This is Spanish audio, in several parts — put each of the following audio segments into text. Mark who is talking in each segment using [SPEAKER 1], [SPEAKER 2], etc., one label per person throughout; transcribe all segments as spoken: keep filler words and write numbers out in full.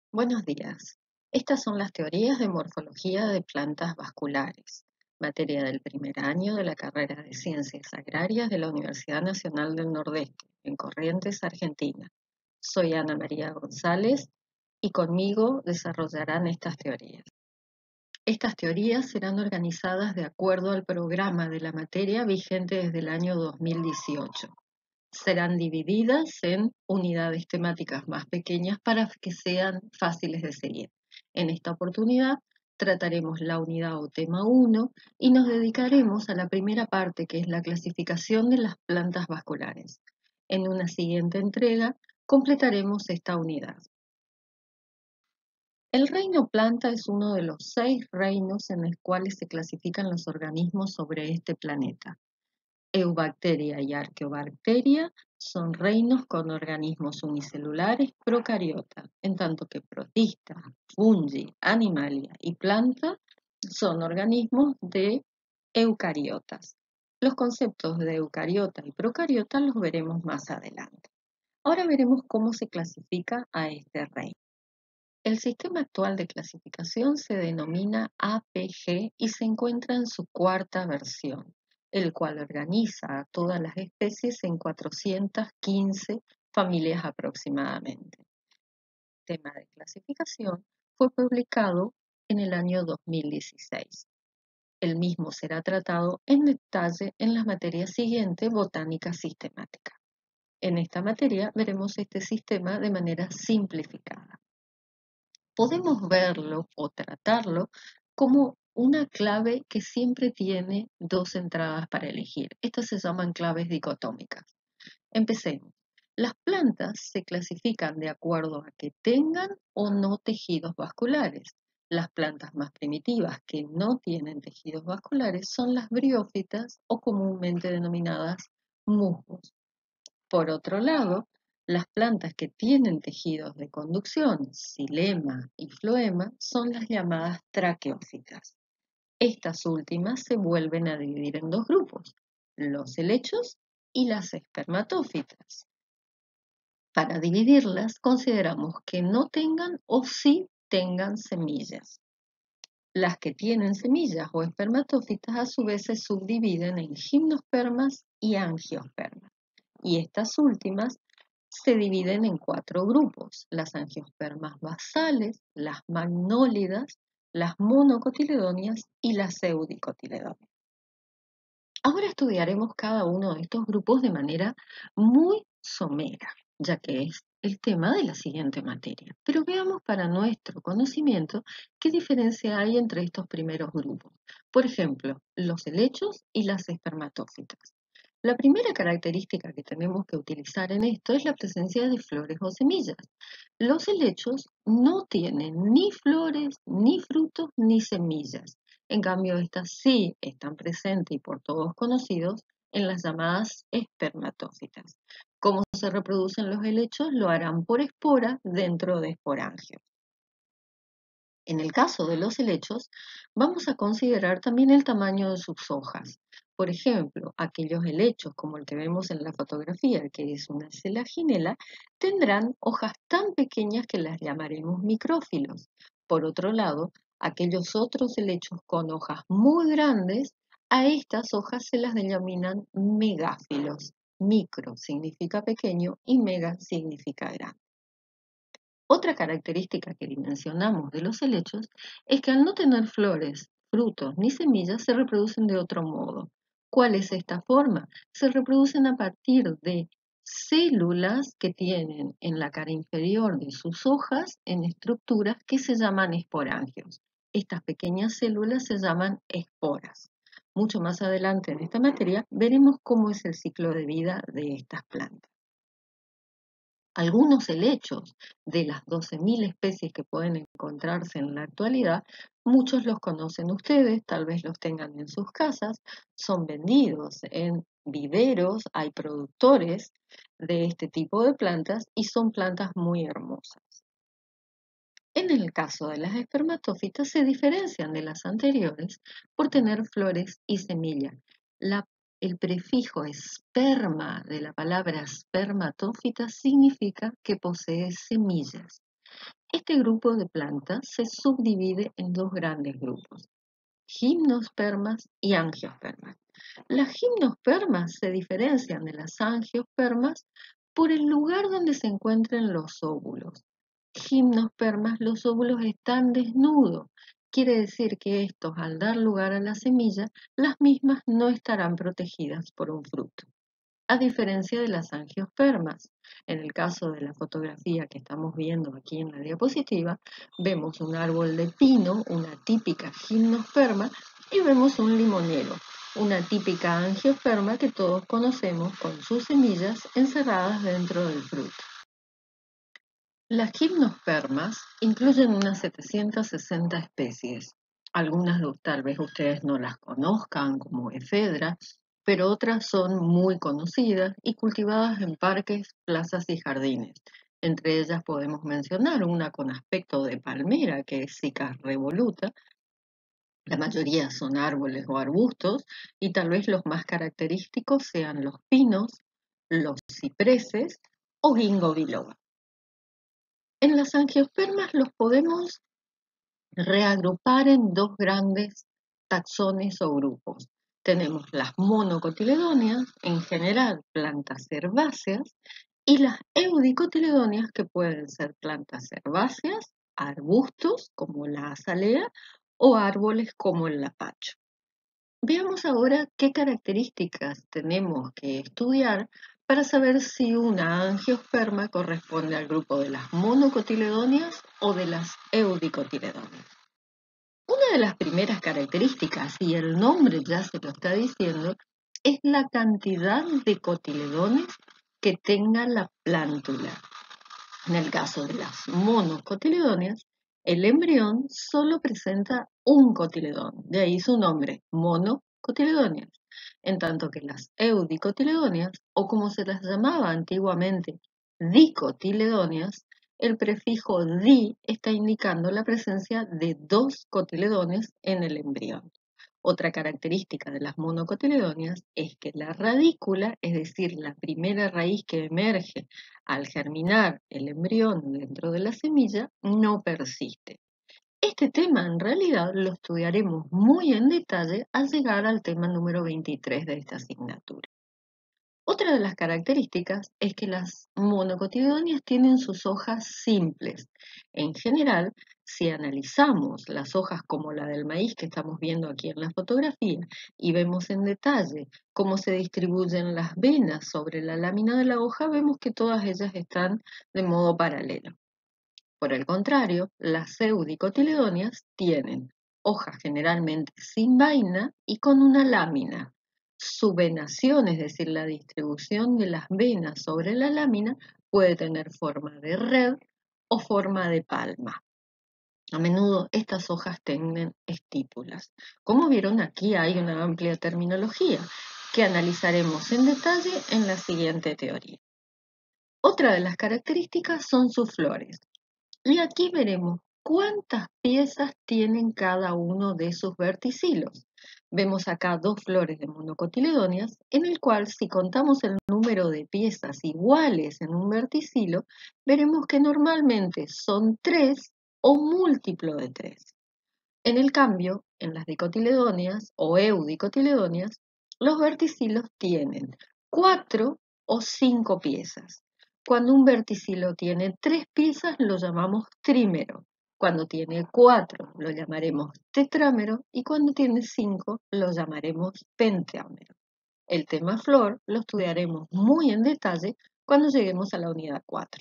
[SPEAKER 1] Buenos días. Estas son las teorías de morfología de plantas vasculares, materia del primer año de la carrera de Ciencias Agrarias de la Universidad Nacional del Nordeste, en Corrientes, Argentina. Soy Ana María González y conmigo desarrollarán estas teorías. Estas teorías serán organizadas de acuerdo al programa de la materia vigente desde el año dos mil dieciocho. Serán divididas en unidades temáticas más pequeñas para que sean fáciles de seguir. En esta oportunidad trataremos la unidad o tema uno y nos dedicaremos a la primera parte, que es la clasificación de las plantas vasculares. En una siguiente entrega completaremos esta unidad. El reino planta es uno de los seis reinos en los cuales se clasifican los organismos sobre este planeta. Eubacteria y Arqueobacteria son reinos con organismos unicelulares procariota, en tanto que protista, fungi, animalia y planta son organismos de eucariotas. Los conceptos de eucariota y procariota los veremos más adelante. Ahora veremos cómo se clasifica a este reino. El sistema actual de clasificación se denomina A P G y se encuentra en su cuarta versión, el cual organiza a todas las especies en cuatrocientas quince familias aproximadamente. El tema de clasificación fue publicado en el año dos mil dieciséis. El mismo será tratado en detalle en las materias siguientes, botánica sistemática. En esta materia veremos este sistema de manera simplificada. Podemos verlo o tratarlo como una clave que siempre tiene dos entradas para elegir. Estas se llaman claves dicotómicas. Empecemos. Las plantas se clasifican de acuerdo a que tengan o no tejidos vasculares. Las plantas más primitivas que no tienen tejidos vasculares son las briófitas o comúnmente denominadas musgos. Por otro lado, las plantas que tienen tejidos de conducción, xilema y floema, son las llamadas traqueófitas. Estas últimas se vuelven a dividir en dos grupos, los helechos y las espermatófitas. Para dividirlas, consideramos que no tengan o sí tengan semillas. Las que tienen semillas o espermatófitas a su vez se subdividen en gimnospermas y angiospermas. Y estas últimas se dividen en cuatro grupos: las angiospermas basales, las magnólidas, las monocotiledóneas y las eudicotiledóneas. Ahora estudiaremos cada uno de estos grupos de manera muy somera, ya que es el tema de la siguiente materia. Pero veamos para nuestro conocimiento qué diferencia hay entre estos primeros grupos. Por ejemplo, los helechos y las espermatófitas. La primera característica que tenemos que utilizar en esto es la presencia de flores o semillas. Los helechos no tienen ni flores, ni frutos, ni semillas. En cambio, estas sí están presentes y por todos conocidos en las llamadas espermatófitas. ¿Cómo se reproducen los helechos? Lo harán por espora dentro de esporangios. En el caso de los helechos, vamos a considerar también el tamaño de sus hojas. Por ejemplo, aquellos helechos como el que vemos en la fotografía, que es una selaginela, tendrán hojas tan pequeñas que las llamaremos micrófilos. Por otro lado, aquellos otros helechos con hojas muy grandes, a estas hojas se las denominan megáfilos. Micro significa pequeño y mega significa grande. Otra característica que dimensionamos de los helechos es que al no tener flores, frutos ni semillas se reproducen de otro modo. ¿Cuál es esta forma? Se reproducen a partir de células que tienen en la cara inferior de sus hojas en estructuras que se llaman esporangios. Estas pequeñas células se llaman esporas. Mucho más adelante en esta materia veremos cómo es el ciclo de vida de estas plantas. Algunos helechos de las doce mil especies que pueden encontrarse en la actualidad, muchos los conocen ustedes, tal vez los tengan en sus casas, son vendidos en viveros, hay productores de este tipo de plantas y son plantas muy hermosas. En el caso de las espermatófitas se diferencian de las anteriores por tener flores y semillas. La- el prefijo esperma de la palabra espermatófita significa que posee semillas. Este grupo de plantas se subdivide en dos grandes grupos, gimnospermas y angiospermas. Las gimnospermas se diferencian de las angiospermas por el lugar donde se encuentran los óvulos. Gimnospermas, los óvulos están desnudos. Quiere decir que estos, al dar lugar a la semilla, las mismas no estarán protegidas por un fruto. A diferencia de las angiospermas, en el caso de la fotografía que estamos viendo aquí en la diapositiva, vemos un árbol de pino, una típica gimnosperma, y vemos un limonero, una típica angiosperma que todos conocemos con sus semillas encerradas dentro del fruto. Las gimnospermas incluyen unas setecientas sesenta especies. Algunas tal vez ustedes no las conozcan, como efedra, pero otras son muy conocidas y cultivadas en parques, plazas y jardines. Entre ellas podemos mencionar una con aspecto de palmera, que es Sica revoluta. La mayoría son árboles o arbustos y tal vez los más característicos sean los pinos, los cipreses o ginkgo biloba. En las angiospermas los podemos reagrupar en dos grandes taxones o grupos. Tenemos las monocotiledóneas, en general plantas herbáceas, y las eudicotiledóneas, que pueden ser plantas herbáceas, arbustos como la azalea o árboles como el lapacho. Veamos ahora qué características tenemos que estudiar para saber si una angiosperma corresponde al grupo de las monocotiledóneas o de las eudicotiledóneas. Una de las primeras características, y el nombre ya se lo está diciendo, es la cantidad de cotiledones que tenga la plántula. En el caso de las monocotiledóneas, el embrión solo presenta un cotiledón, de ahí su nombre, monocotiledóneas, en tanto que las eudicotiledóneas, o como se las llamaba antiguamente, dicotiledóneas, el prefijo di está indicando la presencia de dos cotiledones en el embrión. Otra característica de las monocotiledóneas es que la radícula, es decir, la primera raíz que emerge al germinar el embrión dentro de la semilla, no persiste. Este tema en realidad lo estudiaremos muy en detalle al llegar al tema número veintitrés de esta asignatura. Otra de las características es que las monocotiledóneas tienen sus hojas simples. En general, si analizamos las hojas como la del maíz que estamos viendo aquí en la fotografía y vemos en detalle cómo se distribuyen las venas sobre la lámina de la hoja, vemos que todas ellas están de modo paralelo. Por el contrario, las eudicotiledóneas tienen hojas generalmente sin vaina y con una lámina. Su venación, es decir, la distribución de las venas sobre la lámina, puede tener forma de red o forma de palma. A menudo estas hojas tienen estípulas. Como vieron, aquí hay una amplia terminología que analizaremos en detalle en la siguiente teoría. Otra de las características son sus flores. Y aquí veremos cuántas piezas tienen cada uno de sus verticilos. Vemos acá dos flores de monocotiledóneas, en el cual si contamos el número de piezas iguales en un verticilo, veremos que normalmente son tres o múltiplo de tres. En el cambio, en las dicotiledóneas o eudicotiledóneas, los verticilos tienen cuatro o cinco piezas. Cuando un verticilo tiene tres piezas, lo llamamos trímero. Cuando tiene cuatro, lo llamaremos tetrámero. Y cuando tiene cinco, lo llamaremos pentámero. El tema flor lo estudiaremos muy en detalle cuando lleguemos a la unidad cuatro.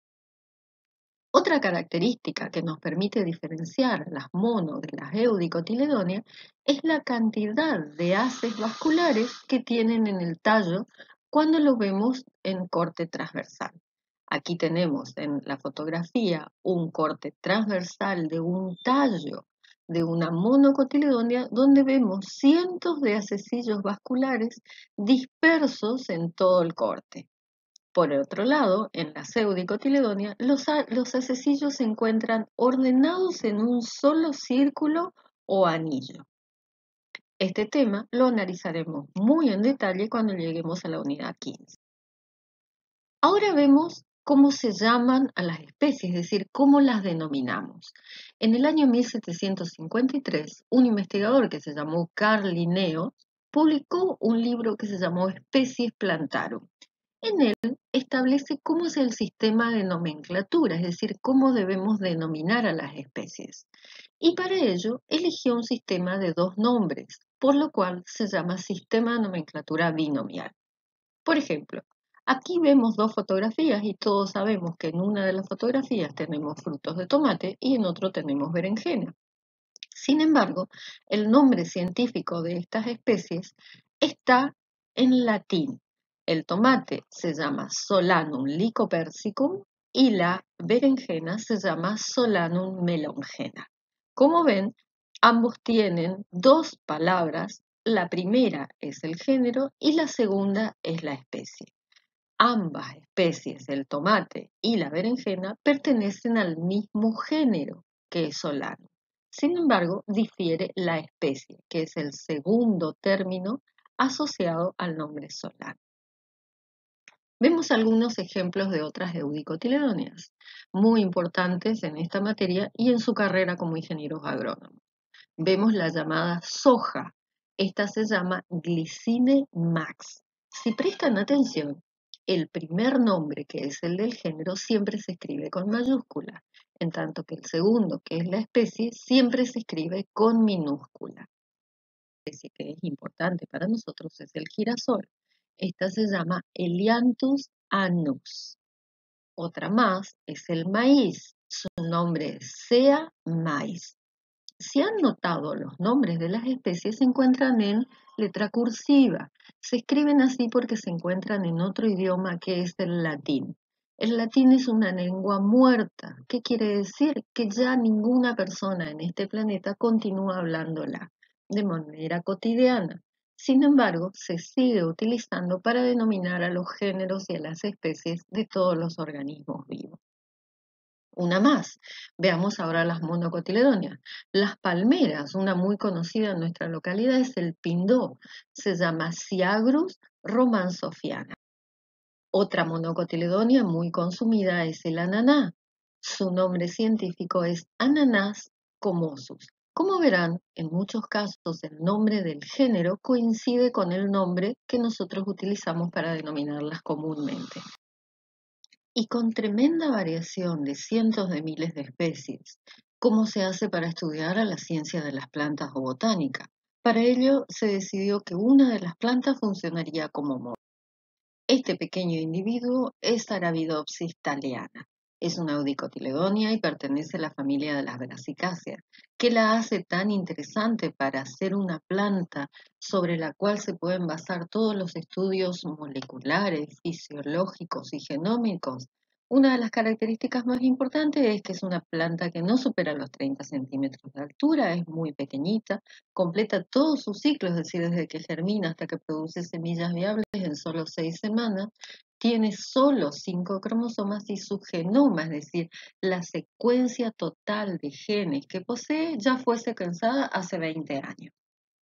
[SPEAKER 1] Otra característica que nos permite diferenciar las mono de las eudicotiledóneas es la cantidad de haces vasculares que tienen en el tallo cuando lo vemos en corte transversal. Aquí tenemos en la fotografía un corte transversal de un tallo de una monocotiledónea donde vemos cientos de hacecillos vasculares dispersos en todo el corte. Por otro lado, en la eudicotiledónea, los, los hacecillos se encuentran ordenados en un solo círculo o anillo. Este tema lo analizaremos muy en detalle cuando lleguemos a la unidad quince. Ahora vemos cómo se llaman a las especies, es decir, cómo las denominamos. En el año mil setecientos cincuenta y tres, un investigador que se llamó Carl Linneo publicó un libro que se llamó Species Plantarum. En él establece cómo es el sistema de nomenclatura, es decir, cómo debemos denominar a las especies. Y para ello eligió un sistema de dos nombres, por lo cual se llama sistema de nomenclatura binomial. Por ejemplo, aquí vemos dos fotografías y todos sabemos que en una de las fotografías tenemos frutos de tomate y en otro tenemos berenjena. Sin embargo, el nombre científico de estas especies está en latín. El tomate se llama Solanum lycopersicum y la berenjena se llama Solanum melongena. Como ven, ambos tienen dos palabras. La primera es el género y la segunda es la especie. Ambas especies, el tomate y la berenjena, pertenecen al mismo género, que es Solanum. Sin embargo, difiere la especie, que es el segundo término asociado al nombre Solanum. Vemos algunos ejemplos de otras eudicotiledóneas, muy importantes en esta materia y en su carrera como ingenieros agrónomos. Vemos la llamada soja. Esta se llama Glycine max. Si prestan atención, el primer nombre, que es el del género, siempre se escribe con mayúscula, en tanto que el segundo, que es la especie, siempre se escribe con minúscula. La especie que es importante para nosotros es el girasol. Esta se llama Elianthus annus. Otra más es el maíz. Su nombre es Sea maíz. Si han notado, los nombres de las especies se encuentran en letra cursiva. Se escriben así porque se encuentran en otro idioma que es el latín. El latín es una lengua muerta. ¿Qué quiere decir? Que ya ninguna persona en este planeta continúa hablándola de manera cotidiana. Sin embargo, se sigue utilizando para denominar a los géneros y a las especies de todos los organismos vivos. Una más. Veamos ahora las monocotiledóneas. Las palmeras, una muy conocida en nuestra localidad es el pindó. Se llama Ciagrus romansofiana. Otra monocotiledónea muy consumida es el ananá. Su nombre científico es Ananas comosus. Como verán, en muchos casos el nombre del género coincide con el nombre que nosotros utilizamos para denominarlas comúnmente. Y con tremenda variación de cientos de miles de especies, ¿cómo se hace para estudiar a la ciencia de las plantas o botánica? Para ello se decidió que una de las plantas funcionaría como modelo. Este pequeño individuo es Arabidopsis thaliana. Es una eudicotiledonia y pertenece a la familia de las Brassicáceas, que la hace tan interesante para ser una planta sobre la cual se pueden basar todos los estudios moleculares, fisiológicos y genómicos. Una de las características más importantes es que es una planta que no supera los treinta centímetros de altura, es muy pequeñita, completa todo su ciclo, es decir, desde que germina hasta que produce semillas viables en solo seis semanas, tiene solo cinco cromosomas y su genoma, es decir, la secuencia total de genes que posee ya fue secuenciada hace veinte años.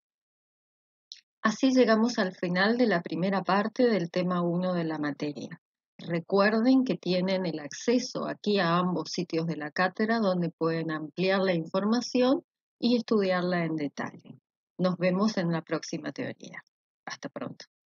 [SPEAKER 1] Así llegamos al final de la primera parte del tema uno de la materia. Recuerden que tienen el acceso aquí a ambos sitios de la cátedra donde pueden ampliar la información y estudiarla en detalle. Nos vemos en la próxima teoría. Hasta pronto.